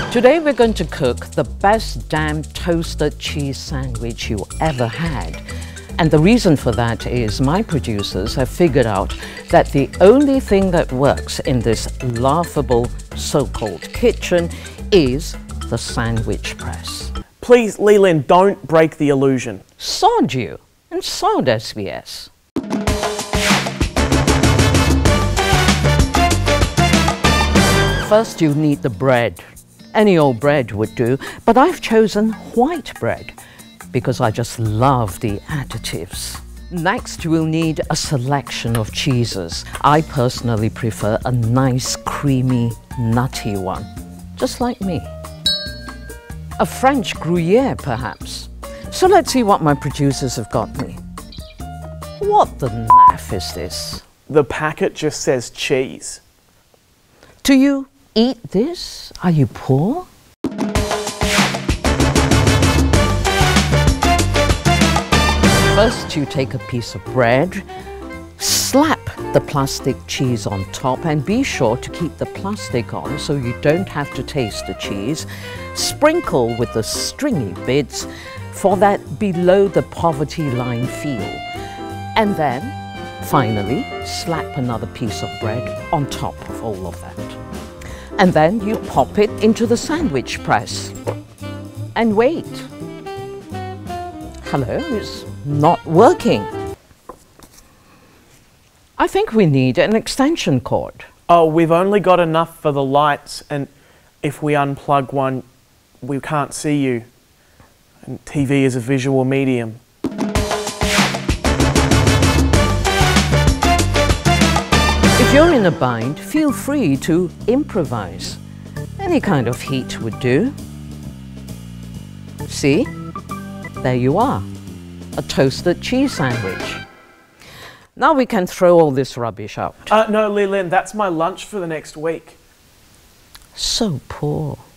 Today we're going to cook the best damn toasted cheese sandwich you ever had. And the reason for that is my producers have figured out that the only thing that works in this laughable so-called kitchen is the sandwich press. Please, Lin, don't break the illusion. Sod you, and sod SBS. First you need the bread. Any old bread would do, but I've chosen white bread because I just love the additives. Next we'll need a selection of cheeses. I personally prefer a nice creamy nutty one, just like me. A French Gruyere perhaps. So let's see what my producers have got me. What the naff is this? The packet just says cheese. Do you eat this? Are you poor? First you take a piece of bread, slap the plastic cheese on top and be sure to keep the plastic on so you don't have to taste the cheese. Sprinkle with the stringy bits for that below the poverty line feel. And then, finally, slap another piece of bread on top of all of that. And then you pop it into the sandwich press and wait. Hello, it's not working. I think we need an extension cord. Oh, we've only got enough for the lights, and if we unplug one, we can't see you. And TV is a visual medium. If you're in a bind, feel free to improvise. Any kind of heat would do. See? There you are. A toasted cheese sandwich. Now we can throw all this rubbish out. No, Lin, that's my lunch for the next week. So poor.